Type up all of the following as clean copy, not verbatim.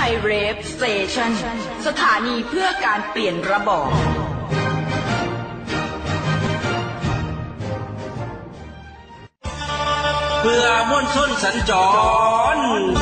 ยเรฟสเตชันสถานีเพื่อการเปลี่ยนระบอบเพื่อมวลชนสัญจร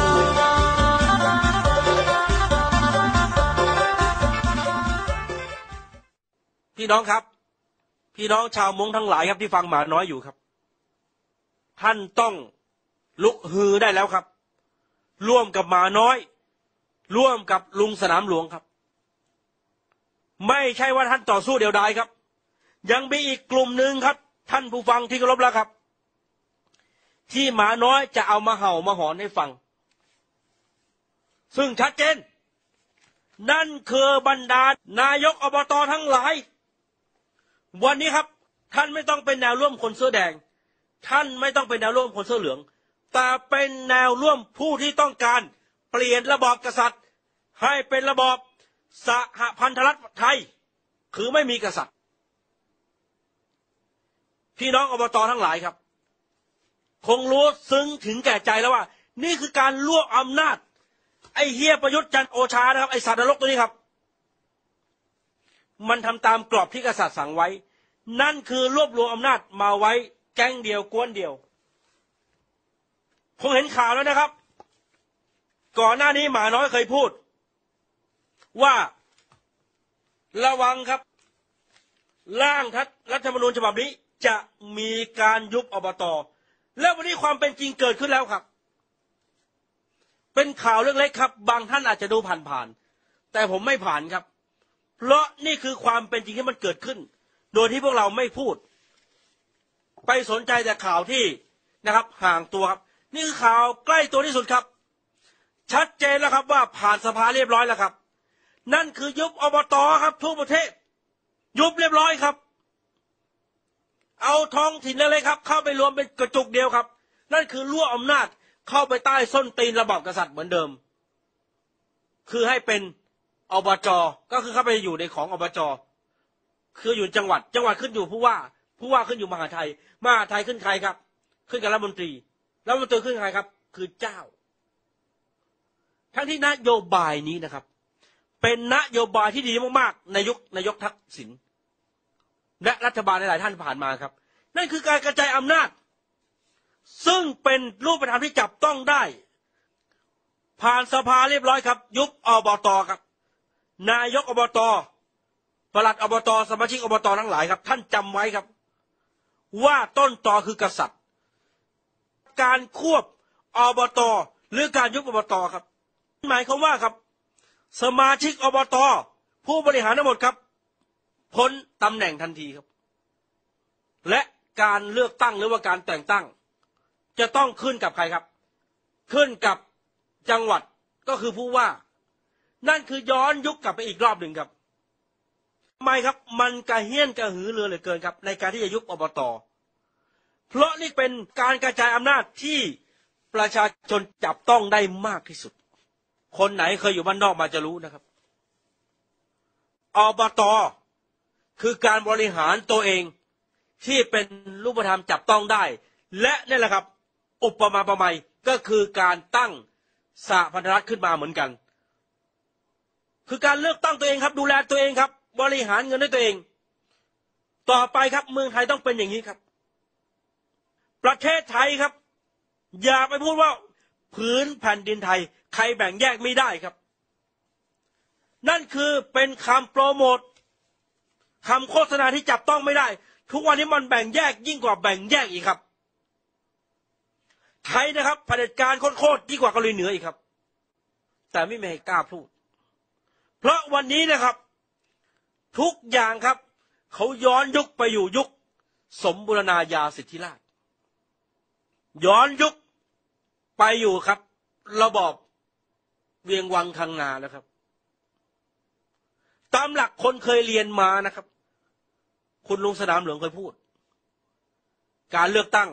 พี่น้องครับพี่น้องชาวมงทั้งหลายครับที่ฟังหมาน้อยอยู่ครับท่านต้องลุกฮือได้แล้วครับร่วมกับหมาน้อยร่วมกับลุงสนามหลวงครับไม่ใช่ว่าท่านต่อสู้เดียวดายครับยังมีอีกกลุ่มหนึ่งครับท่านผู้ฟังที่เคารพแล้วครับที่หมาน้อยจะเอามาเห่ามาหอนให้ฟังซึ่งชัดเจนนั่นคือบรรดานายกอบต.ทั้งหลายวันนี้ครับท่านไม่ต้องเป็นแนวร่วมคนเสื้อแดงท่านไม่ต้องเป็นแนวร่วมคนเสื้อเหลืองแต่เป็นแนวร่วมผู้ที่ต้องการเปลี่ยนระบอบกษัตริย์ให้เป็นระบอบสหพันธรัฐไทยคือไม่มีกษัตริย์พี่น้องอบต.ทั้งหลายครับคงรู้ซึ้งถึงแก่ใจแล้วว่านี่คือการรวบอำนาจไอ้เฮียประยุทธ์จันทร์โอชานะครับไอ้สัตว์นรกตัวนี้ครับมันทำตามกรอบที่กษัตริย์สั่งไว้นั่นคือรวบรวมอำนาจมาไว้แก๊งเดียวกวนเดียวคงเห็นข่าวแล้วนะครับก่อนหน้านี้หมาน้อยเคยพูดว่าระวังครับร่างรัฐธรรมนูญฉบับนี้จะมีการยุบอบต.แล้ววันนี้ความเป็นจริงเกิดขึ้นแล้วครับเป็นข่าวเล็กๆครับบางท่านอาจจะดูผ่านๆแต่ผมไม่ผ่านครับเพราะนี่คือความเป็นจริงที่มันเกิดขึ้นโดยที่พวกเราไม่พูดไปสนใจแต่ข่าวที่นะครับห่างตัวครับนี่คือข่าวใกล้ตัวที่สุดครับชัดเจนแล้วครับว่าผ่านสภาเรียบร้อยแล้วครับนั่นคือยุบอบต.ครับทั่วประเทศยุบเรียบร้อยครับเอาท้องถิ่นเลยครับเข้าไปรวมเป็นกระจุกเดียวครับนั่นคือรวบอำนาจเข้าไปใต้ส้นตีนระบอบกษัตริย์เหมือนเดิมคือให้เป็นอบจ.ก็คือเข้าไปอยู่ในของอบจ.คืออยู่จังหวัดขึ้นอยู่ผู้ว่าขึ้นอยู่มหาไทยขึ้นใครครับขึ้นกับรัฐมนตรีขึ้นใครครับคือเจ้าทั้งที่นโยบายนี้นะครับเป็นนโยบายที่ดีมากๆในยุคนายกทักษิณและรัฐบาลหลายๆท่านผ่านมาครับนั่นคือการกระจายอำนาจซึ่งเป็นรูปธรรมที่จับต้องได้ผ่านสภาเรียบร้อยครับยุบอบต.ครับนายกอบต.ปลัดอบต.สมาชิกอบต.ทั้งหลายครับท่านจำไว้ครับว่าต้นตอคือกษัตริย์การควบอบต.หรือการยุบอบต.ครับหมายความว่าครับสมาชิกอบต.ผู้บริหารทั้งหมดครับพ้นตำแหน่งทันทีครับและการเลือกตั้งหรือว่าการแต่งตั้งจะต้องขึ้นกับใครครับขึ้นกับจังหวัดก็คือผู้ว่านั่นคือย้อนยุคกลับไปอีกรอบหนึ่งครับทำไมครับมันกระเฮี้ยนกระหือรือเหลือเกินครับในการที่จะยุบอบต.เพราะนี่เป็นการกระจายอำนาจที่ประชาชนจับต้องได้มากที่สุดคนไหนเคยอยู่บ้านนอกมาจะรู้นะครับอบต.คือการบริหารตัวเองที่เป็นรูปธรรมจับต้องได้และนี่แหละครับอุปมาประไมยก็คือการตั้งสหพันธรัฐขึ้นมาเหมือนกันคือการเลือกตั้งตัวเองครับดูแลตัวเองครับบริหารเงินด้วยตัวเองต่อไปครับเมืองไทยต้องเป็นอย่างนี้ครับประเทศไทยครับอย่าไปพูดว่าผืนแผ่นดินไทยใครแบ่งแยกไม่ได้ครับนั่นคือเป็นคำโปรโมทคำโฆษณาที่จับต้องไม่ได้ทุกวันนี้มันแบ่งแยกยิ่งกว่าแบ่งแยกอีกครับไทยนะครับเผด็จการโคตรยิ่งกว่าเกาหลีเหนืออีกครับแต่ไม่มีใครกล้าพูดเพราะวันนี้นะครับทุกอย่างครับเขาย้อนยุคไปอยู่ยุคสมบูรณาญาสิทธิราชย้อนยุคไปอยู่ครับระบอบเวียงวังคังนาแล้วครับตามหลักคนเคยเรียนมานะครับคุณลุงสนามหลวงเคยพูดการเลือกตั้ง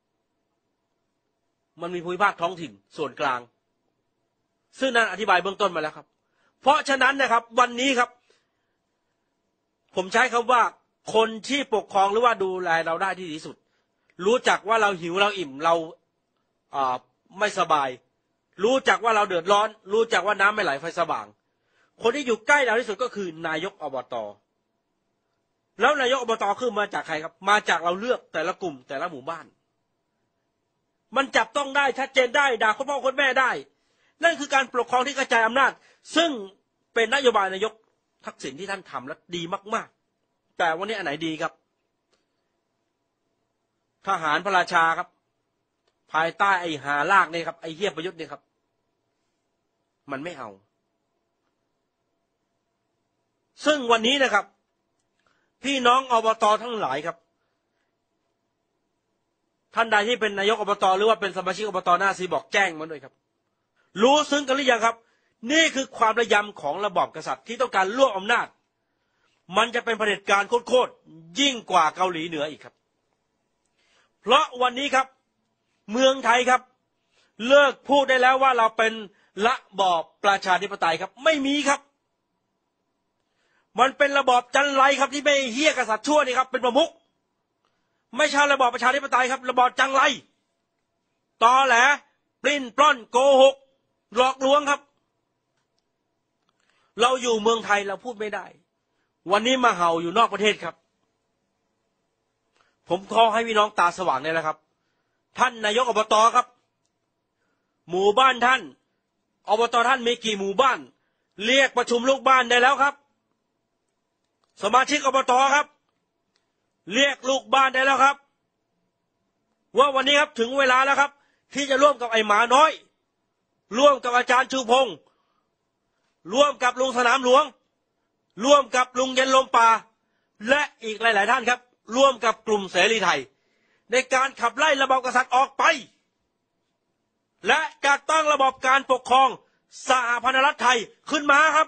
มันมีภูมิภาคท้องถิ่นส่วนกลางซึ่งนั้นอธิบายเบื้องต้นมาแล้วครับเพราะฉะนั้นนะครับวันนี้ครับผมใช้คำว่าคนที่ปกครองหรือว่าดูแลเราได้ที่ดีที่สุดรู้จักว่าเราหิวเราอิ่มเราไม่สบายรู้จักว่าเราเดือดร้อนรู้จักว่าน้ำไม่ไหลไฟสว่างคนที่อยู่ใกล้เราที่สุดก็คือนายกอบต.แล้วนายกอบต.คือมาจากใครครับมาจากเราเลือกแต่ละกลุ่มแต่ละหมู่บ้านมันจับต้องได้ชัดเจนได้ด่าคนพ่อคนแม่ได้นั่นคือการปกครองที่กระจายอำนาจซึ่งเป็นนโยบายนายกทักษิณที่ท่านทำและดีมากๆแต่วันนี้อันไหนดีครับทหารพระราชาครับภายใต้ไอ้หาลากเนี่ยครับไอ้เหี้ยประยุทธ์เนี่ยครับมันไม่เอาซึ่งวันนี้นะครับพี่น้องอบต.ทั้งหลายครับท่านใดที่เป็นนายกอบต.หรือว่าเป็นสมาชิกอบต.หน้าซีบอกแจ้งมาด้วยครับรู้ซึ้งกันหรือยังครับนี่คือความระยำของระบอบกษัตริย์ที่ต้องการรวบอำนาจมันจะเป็นเผด็จการโคตรยิ่งกว่าเกาหลีเหนืออีกครับเพราะวันนี้ครับเมืองไทยครับเลิกพูดได้แล้วว่าเราเป็นระบอบประชาธิปไตยครับไม่มีครับมันเป็นระบอบจันไรครับที่ไม่เหี้ยกษัตริย์ชั่วนี่ครับเป็นประมุขไม่ใช่ระบอบประชาธิปไตยครับระบอบจังไรตอแหลปลิ้นปล้อนโกหกหลอกลวงครับเราอยู่เมืองไทยเราพูดไม่ได้วันนี้มาเห่าอยู่นอกประเทศครับผมขอให้พี่น้องตาสว่างเนี่ยนะครับท่านนายกอบต.ครับหมู่บ้านท่านอบต.ท่านมีกี่หมู่บ้านเรียกประชุมลูกบ้านได้แล้วครับสมาชิกอบต.ครับเรียกลูกบ้านได้แล้วครับว่าวันนี้ครับถึงเวลาแล้วครับที่จะร่วมกับไอ้หมาน้อยร่วมกับอาจารย์ชูพงษ์ร่วมกับลุงสนามหลวงร่วมกับลุงเย็นลมป่าและอีกหลายๆท่านครับร่วมกับกลุ่มเสรีไทยในการขับไล่ระบอบกษัตริย์ออกไปและจัดตั้งระบอบการปกครองสหพันธรัฐไทยขึ้นมาครับ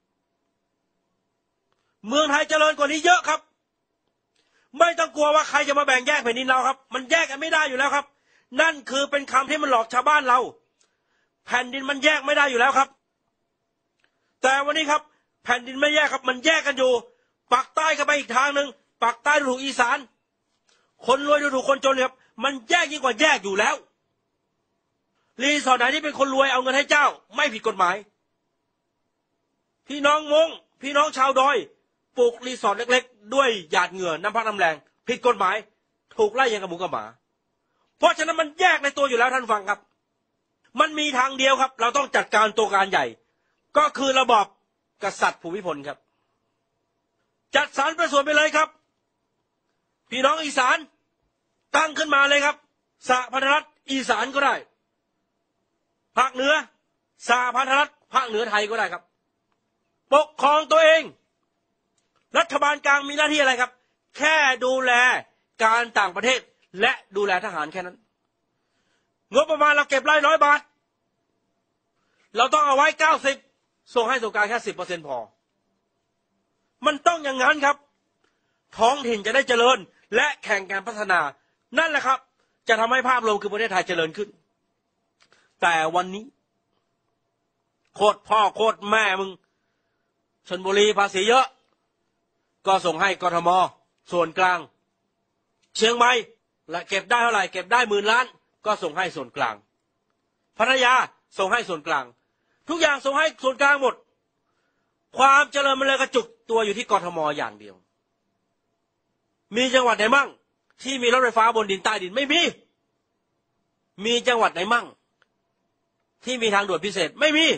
เมืองไทยเจริญกว่านี้เยอะครับไม่ต้องกลัวว่าใครจะมาแบ่งแยกแผ่นดินเราครับมันแยกกันไม่ได้อยู่แล้วครับนั่นคือเป็นคำที่มันหลอกชาวบ้านเราแผ่นดินมันแยกไม่ได้อยู่แล้วครับแต่วันนี้ครับแผ่นดินไม่แยกครับมันแยกกันอยู่ปากใต้ก็ไปอีกทางหนึ่งปากใต้ถูกอีสานคนรวยถูกคนจนครับมันแยกยิ่งกว่าแยกอยู่แล้วรีสอร์ทไหนที่เป็นคนรวยเอาเงินให้เจ้าไม่ผิดกฎหมายพี่น้องมงพี่น้องชาวดอยปลูกรีสอร์ทเล็กๆด้วยหยาดเหงื่อน้ำพักน้ำแรงผิดกฎหมายถูกไล่ยังกับหมูกับหมาเพราะฉะนั้นมันแยกในตัวอยู่แล้วท่านฟังครับมันมีทางเดียวครับเราต้องจัดการตัวการใหญ่ก็คือระบอบกษัตริย์ภูมิพลครับจัดสรรประส่วนไปเลยครับพี่น้องอีสานตั้งขึ้นมาเลยครับสหพันธรัฐอีสานก็ได้ภาคเหนือสหพันธรัฐภาคเหนือไทยก็ได้ครับปกครองตัวเองรัฐบาลกลางมีหน้าที่อะไรครับแค่ดูแลการต่างประเทศและดูแลทหารแค่นั้นงบประมาณเราเก็บ100 บาทเราต้องเอาไว้90ส่งให้ส่วนกลางแค่10%พอมันต้องอย่างนั้นครับท้องถิ่นจะได้เจริญและแข่งการพัฒนานั่นแหละครับจะทำให้ภาพรวมคือประเทศไทยเจริญขึ้นแต่วันนี้โคตรพ่อโคตรแม่มึงชลบุรีภาษีเยอะก็ส่งให้กทมส่วนกลางเชียงใหม่และเก็บได้เท่าไหร่เก็บได้10,000 ล้านก็ส่งให้ส่วนกลางพัทยาส่งให้ส่วนกลางทุกอย่างส่งให้ส่วนกลางหมดความเจริญมันเลยกระจุกตัวอยู่ที่กทมอย่างเดียวมีจังหวัดไหนมั่งที่มีรถไฟฟ้าบนดินใต้ดินไม่มีจังหวัดไหนมั่งที่มีทางด่วนพิเศษไม่มี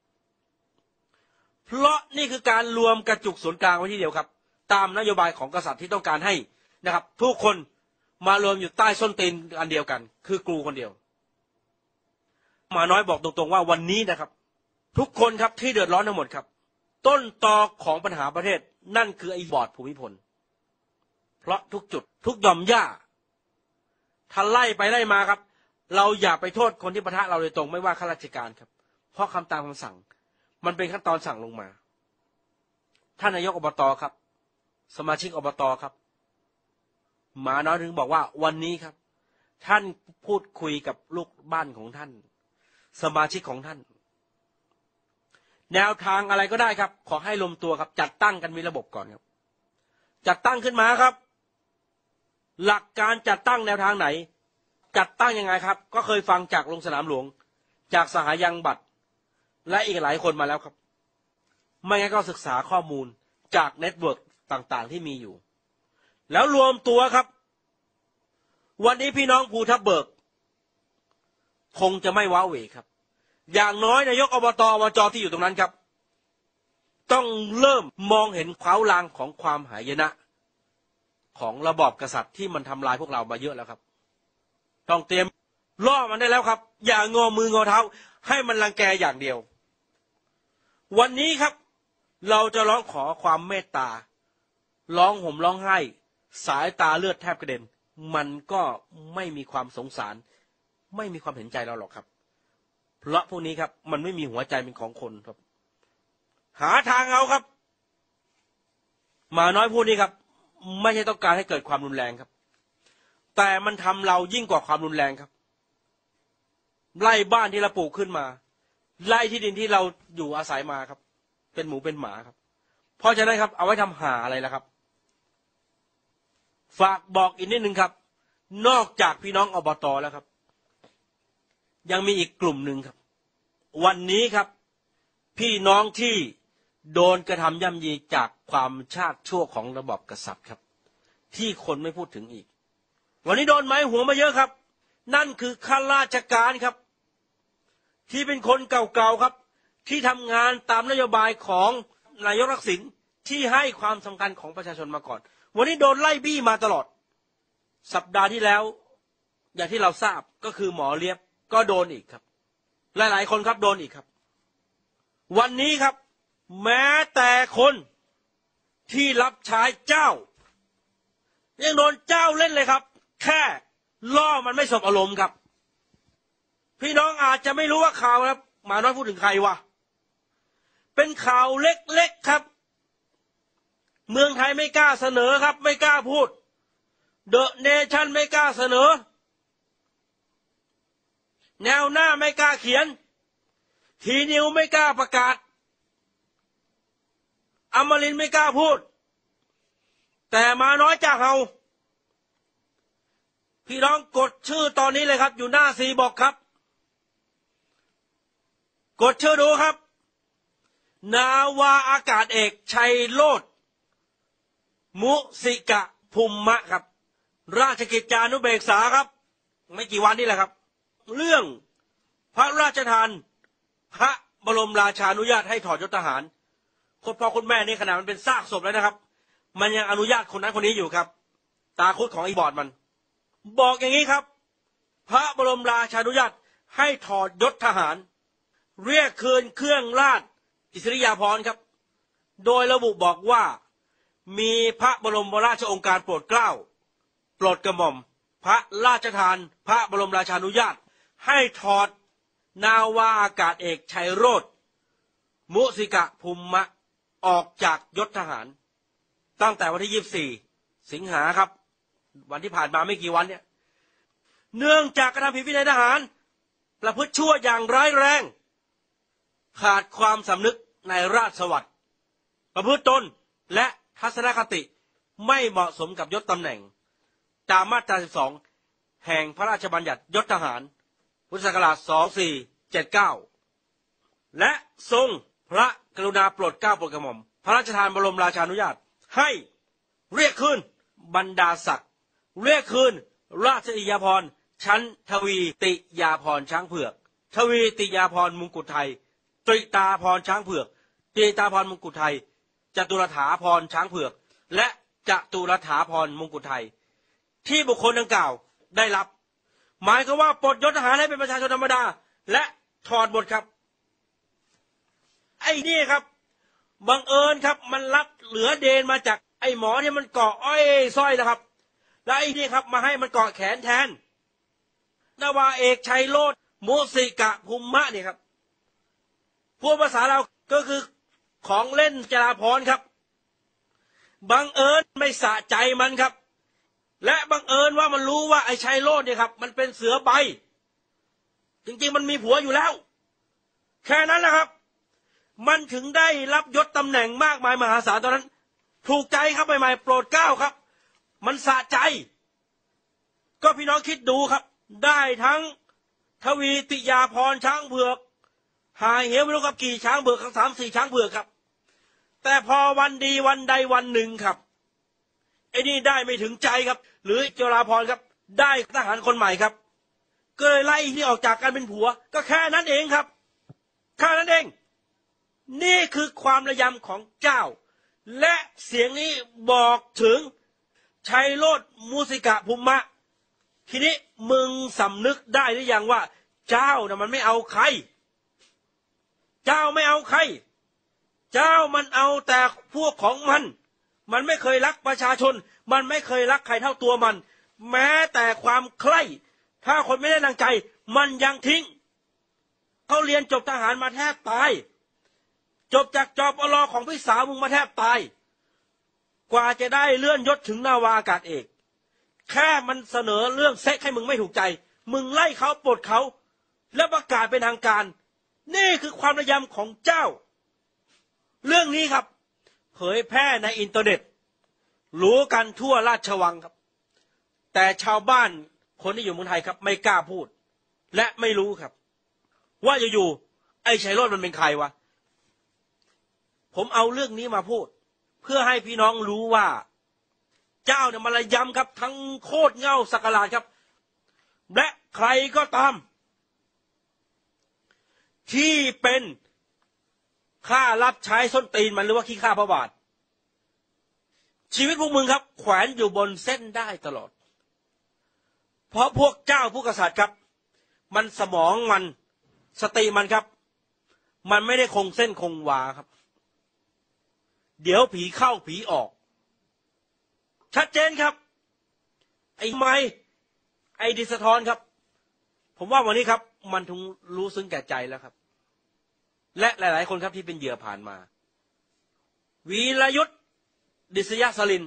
เพราะนี่คือการรวมกระจุกศูนย์กลางไว้ที่เดียวครับตามนโยบายของกษัตริย์ที่ต้องการให้นะครับทุกคนมารวมอยู่ใต้ส้นตีนอันเดียวกันคือกูคนเดียวหมาน้อยบอกตรงๆว่าวันนี้นะครับทุกคนครับที่เดือดร้อนทั้งหมดครับต้นตอของปัญหาประเทศนั่นคือไอ้บอร์ดภูมิพลเพราะทุกจุดทุกหย่อมหญ้าถ้าไล่ไปไล่มาครับเราอย่าไปโทษคนที่ปะทะเราโดยตรงไม่ว่าข้าราชการครับเพราะคำตามคำสั่งมันเป็นขั้นตอนสั่งลงมาท่านนายกอบต.ครับสมาชิกอบต.ครับหมาน้อยถึงบอกว่าวันนี้ครับท่านพูดคุยกับลูกบ้านของท่านสมาชิกของท่านแนวทางอะไรก็ได้ครับขอให้ลงตัวครับจัดตั้งกันมีระบบก่อนครับจัดตั้งขึ้นมาครับหลักการจัดตั้งแนวทางไหนจัดตั้งยังไงครับก็เคยฟังจากลงสนามหลวงจากสหายังบัตรและอีกหลายคนมาแล้วครับไม่งั้นก็ศึกษาข้อมูลจากเน็ตเวิร์กต่างๆที่มีอยู่แล้วรวมตัวครับวันนี้พี่น้องภูทับเบิกคงจะไม่ว้าเหวครับอย่างน้อยนายกอบจที่อยู่ตรงนั้นครับต้องเริ่มมองเห็นขวาวลางของความหายนะของระบอบกษัตริย์ที่มันทำลายพวกเรามาเยอะแล้วครับต้องเตรียมล่อมันได้แล้วครับอย่างงอมืองอเท้าให้มันรังแกอย่างเดียววันนี้ครับเราจะร้องขอความเมตตาร้องห่มร้องไห้สายตาเลือดแทบกระเด็นมันก็ไม่มีความสงสารไม่มีความเห็นใจเราหรอกครับเพราะพวกนี้ครับมันไม่มีหัวใจเป็นของคนครับหาทางเอาครับหมาน้อยพวกนี้ครับไม่ใช่ต้องการให้เกิดความรุนแรงครับแต่มันทำเรายิ่งกว่าความรุนแรงครับไล่บ้านที่เราปลูกขึ้นมาไล่ที่ดินที่เราอยู่อาศัยมาครับเป็นหมูเป็นหมาครับเพราะฉะนั้นครับเอาไว้ทำหาอะไรล่ะครับฝากบอกอีกนิดนึงครับนอกจากพี่น้องอบตแล้วครับยังมีอีกกลุ่มหนึ่งครับวันนี้ครับพี่น้องที่โดนกระทำย่ำยีจากความชาติชั่วของระบอบกษัตริย์ครับที่คนไม่พูดถึงอีกวันนี้โดนไม้หัวมาเยอะครับนั่นคือข้าราชการครับที่เป็นคนเก่าๆครับที่ทำงานตามนโยบายของนายกทักษิณที่ให้ความสำคัญของประชาชนมาก่อนวันนี้โดนไล่บี้มาตลอดสัปดาห์ที่แล้วอย่างที่เราทราบก็คือหมอเลียบก็โดนอีกครับหลายๆคนครับโดนอีกครับวันนี้ครับแม้แต่คนที่รับใช้เจ้ายังโดนเจ้าเล่นเลยครับแค่ล่อมันไม่สบอารมณ์ครับพี่น้องอาจจะไม่รู้ว่าข่าวครับหมาน้อยพูดถึงใครวะเป็นข่าวเล็กๆครับเมืองไทยไม่กล้าเสนอครับไม่กล้าพูดเดอะเนชั่นไม่กล้าเสนอแนวหน้าไม่กล้าเขียนทีนิวไม่กล้าประกาศอมรินทร์ไม่กล้าพูดแต่มาน้อยจากเฮาพี่น้องกดชื่อตอนนี้เลยครับอยู่หน้าซีบอกครับกดชื่อดูครับนาวาอากาศเอกชัยโรจน์มุสิกะภูมิมะครับราชกิจจานุเบกษาครับไม่กี่วันนี่แหละครับเรื่องพระราชทานพระบรมราชานุญาตให้ถอดยศทหารคนพ่อคนแม่นี่ขนาดมันเป็นซากศพแล้วนะครับมันยังอนุญาตคนนั้นคนนี้อยู่ครับตาคุดของไอ้บอดมันบอกอย่างนี้ครับพระบรมราชานุญาตให้ถอดยศทหารเรียกคืนเครื่องราชอิสริยาภรณ์ครับโดยระบุบอกว่ามีพระบรมราชโองการโปรดเกล้าโปรดกระหม่อมพระราชทานพระบรมราชานุญาตให้ถอดนาวาอากาศเอกชัยโรจน์มุสิกะภูมิมะออกจากยศทหารตั้งแต่วันที่24สิงหาครับวันที่ผ่านมาไม่กี่วันเนี่ยเนื่องจากกระทำผิดวินัยทหารประพฤติชั่วอย่างร้ายแรงขาดความสำนึกในราชสวัสดิ์ประพฤติตนและทัศนคติไม่เหมาะสมกับยศตำแหน่งตามมาตรา12แห่งพระราชบัญญัติยศทหารพุทธศักราช2479และทรงพระกรุณาโปรดเกล้าโปรดกระหม่อมพระราชทานบรมราชานุญาตให้เรียกคืนบรรดาศักดิ์เรียกคืนราชอิยาภรณ์ชั้นทวีติยาภรณ์ช้างเผือกทวีติยาภรณ์มงกุฎไทยตริตาภรณ์ช้างเผือกตริตาภรณ์มงกุฎไทยจตุรถาภรณ์ช้างเผือกและจตุรถาภรณ์มงกุฎไทยที่บุคคลดังกล่าวได้รับหมายความว่าปลดยศทหารให้เป็นประชาชนธรรมดาและถอดหมดครับไอ้นี่ครับบังเอิญครับมันรับเหลือเดนมาจากไอ้หมอที่มันเกาะอ้อยสร้อยนะครับแล้วไอ้นี่ครับมาให้มันเกาะแขนแทนนาวาเอกชัยโรจน์มุสิกะภูมิมะเนี่ยครับพูดภาษาเราก็คือของเล่นจราภรณ์ครับบังเอิญไม่สะใจมันครับและบังเอิญว่ามันรู้ว่าไอ้ชัยโรจน์เนี่ยครับมันเป็นเสือใบจริงๆมันมีผัวอยู่แล้วแค่นั้นแหละครับมันถึงได้รับยศตำแหน่งมากมายมหาศาลตอนนั้นถูกใจครับใหม่ๆโปรดเกล้าครับมันสะใจก็พี่น้องคิดดูครับได้ทั้งทวีติยาพรช้างเผือกหายเหวไม่รู้กับกี่ช้างเผือก3 4ช้างเผือกครับแต่พอวันดีวันใดวันหนึ่งครับไอ้นี่ได้ไม่ถึงใจครับหรือจุฬาภรณ์ครับได้ทหารคนใหม่ครับก็เลยไล่ที่ออกจากการเป็นผัวก็แค่นั้นเองครับแค่นั้นเองนี่คือความระยำของเจ้าและเสียงนี้บอกถึงชัยโรจน์มูสิกะภูมะทีนี้มึงสำนึกได้หรือยังว่าเจ้าน่ะมันไม่เอาใครเจ้าไม่เอาใครเจ้ามันเอาแต่พวกของมันไม่เคยรักประชาชนมันไม่เคยรักใครเท่าตัวมันแม้แต่ความใคร่ถ้าคนไม่ได้ดังใจมันยังทิ้งเขาเรียนจบทหารมาแทบตายจบจากจปร.ของพี่สาวมึงมาแทบตายกว่าจะได้เลื่อนยศถึงนาวาอากาศเอกแค่มันเสนอเรื่องเซ็กให้มึงไม่ถูกใจมึงไล่เขาปลดเขาแล้วประกาศเป็นทางการนี่คือความระยำของเจ้าเรื่องนี้ครับเผยแพร่ในอินเทอร์เน็ตรู้กันทั่วราชวังครับแต่ชาวบ้านคนที่อยู่เมืองไทยครับไม่กล้าพูดและไม่รู้ครับว่าอยู่ๆไอ้ชัยโรจน์มันเป็นใครวะผมเอาเรื่องนี้มาพูดเพื่อให้พี่น้องรู้ว่าเจ้าเนี่ยมาระยำครับทั้งโคตรเง่าสักการะครับและใครก็ตามที่เป็นข้ารับใช้ส้นตีนมันหรือว่าขี้ข้าพระบาทชีวิตพวกมึงครับแขวนอยู่บนเส้นได้ตลอดเพราะพวกเจ้าผู้กษัตริย์ครับมันสมองมันสติมันครับมันไม่ได้คงเส้นคงวาครับเดี๋ยวผีเข้าผีออกชัดเจนครับไอ้ไม้ไอ้ดิสทรครับผมว่าวันนี้ครับมันถึงรู้ซึ้งแก่ใจแล้วครับและหลายๆคนครับที่เป็นเหยื่อผ่านมาวีรยุทธดิษยสลิน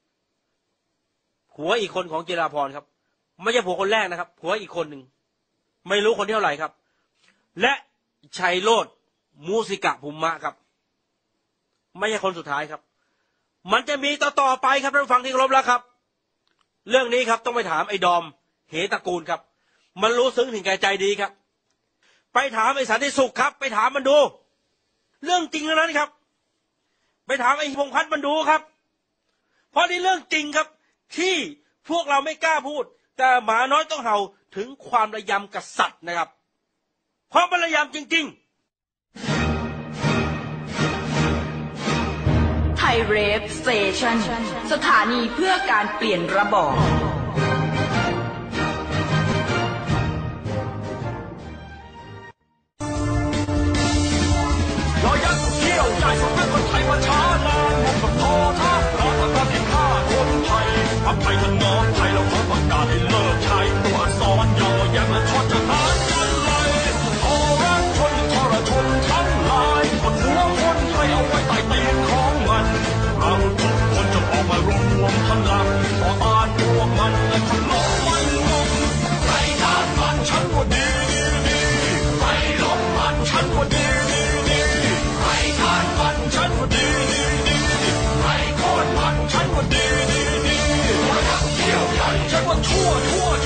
ผัวอีกคนของจิราพรครับไม่ใช่ผัวคนแรกนะครับผัวอีกคนหนึ่งไม่รู้คนที่เท่าไหร่ครับและชัยโรจน์มูสิกะภูมะครับไม่ใช่คนสุดท้ายครับมันจะมีต่อไปครับท่านผู้ฟังที่เคารพแล้วครับเรื่องนี้ครับต้องไปถามไอ้ดอมเหตระกูลครับมันรู้ซึ้งถึงแก่ใจดีครับไปถามไอ้สันติสุขครับไปถามมันดูเรื่องจริงนั้นครับไปถามไอ้พงษ์พัฒน์มันดูครับเพราะนี่เรื่องจริงครับที่พวกเราไม่กล้าพูดแต่หมาน้อยต้องเห่าถึงความระยำกษัตริย์นะครับเพราะมันระยำจริงๆไทยเรฟสเตชันสถานีเพื่อการเปลี่ยนระบอบไทยถนอมไทยเราขอประกาศให้เลิกใช้ตัวอักษรย่อแย่มาทอดทหารกันเลยทรชนทรชนทั้งหลายคนหัวคนไทยเอาไว้ใต้ตีนของมันเราทุกคนจะออกมารวมพลังต่อต้านพวกมันและทำลายมันลงใครท้านมันฉันว่าดีใครล้มมันฉันว่าดีใครท้านมันฉันว่าดีใครโค่นมันฉันว่าดีฉันว่าทั่ว